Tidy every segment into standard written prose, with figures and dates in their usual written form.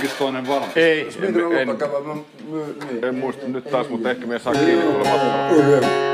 toinen valmis. Ei, En muista nyt taas, mutta ehkä me saa kiinni tuolla matkalla.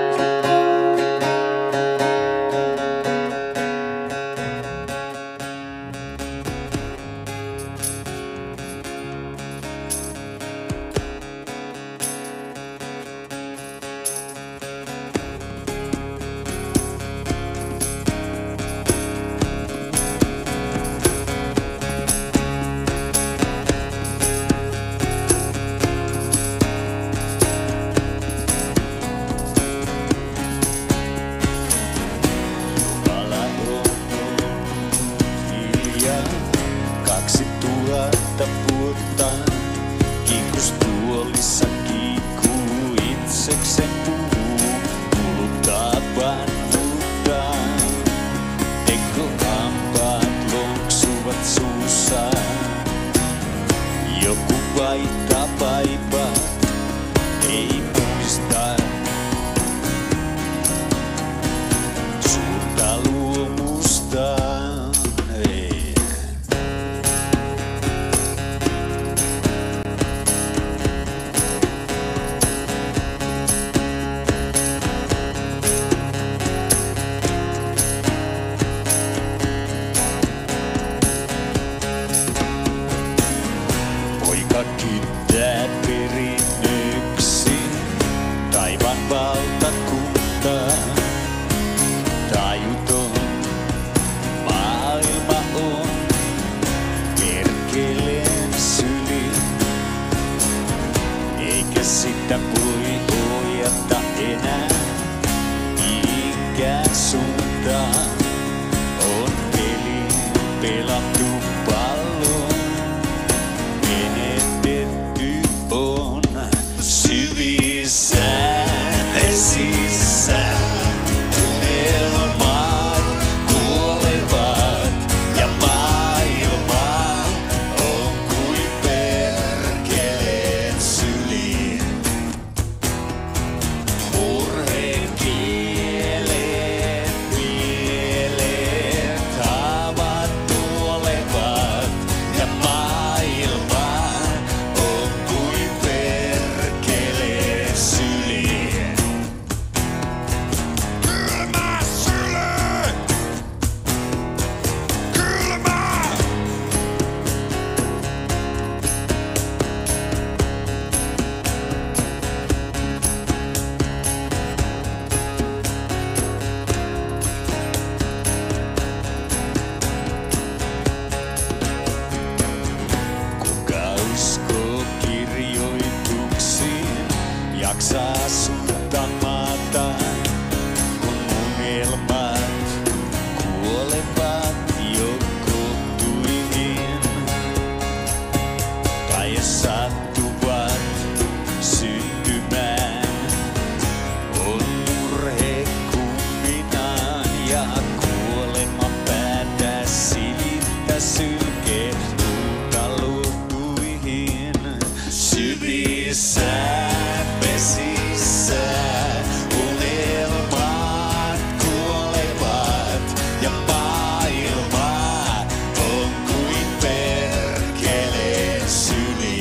Kiikustuolissa kiikkuu itsekseen puhuu, kuluttaa vanhuuttaa. Tekohampaat lonksuvat suussa, joku vaihtaa vaipaa, ei muista suurta luomusta. Kyttää perinnöksi taivaan valtakuntaa. Tajuton maailma on perkeleen syli, eikä sitä voi ohjata enää mihinkään suuntaan. On peli pelattu pallo. On syvissä vesissä unelmat kuolevat ja maailma on kuin perkeleen syli. Murheen kieleen mieleen haavat kuolevat ja maailma jaksaa sutta maata, kun unelmat kuolevat jo kotuihin. Tai sattuvat syntymään, on murhe kumminaan ja kuolema päätä silittää sylkee tulta luutuihin. Syvissä vesissä unelmat kuolevat ja maailma on kuin perkeleen syli.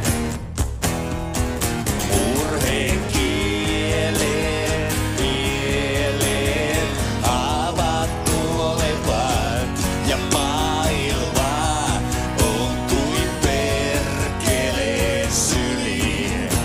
Murheen kieleen mieleen haavat kuolevat ja maailma on kuin perkeleen syli.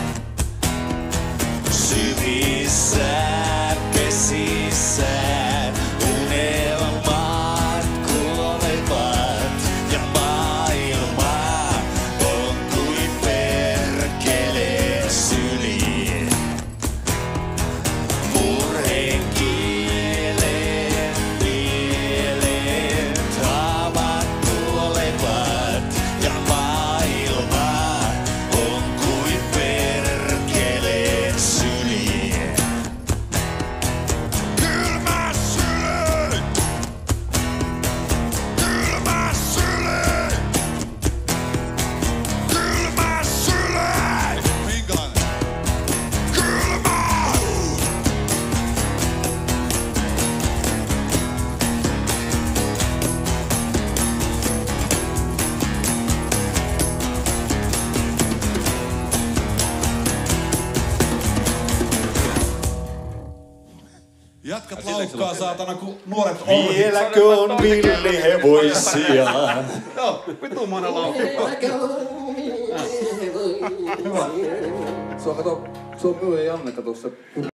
Jatkat laukkaa saatana, kun nuoret orhit. Vieläkö on villihevoisia? Joo, vitumainen laukka. Hyvä. Se on, kato, se on minun ja Janne, kato se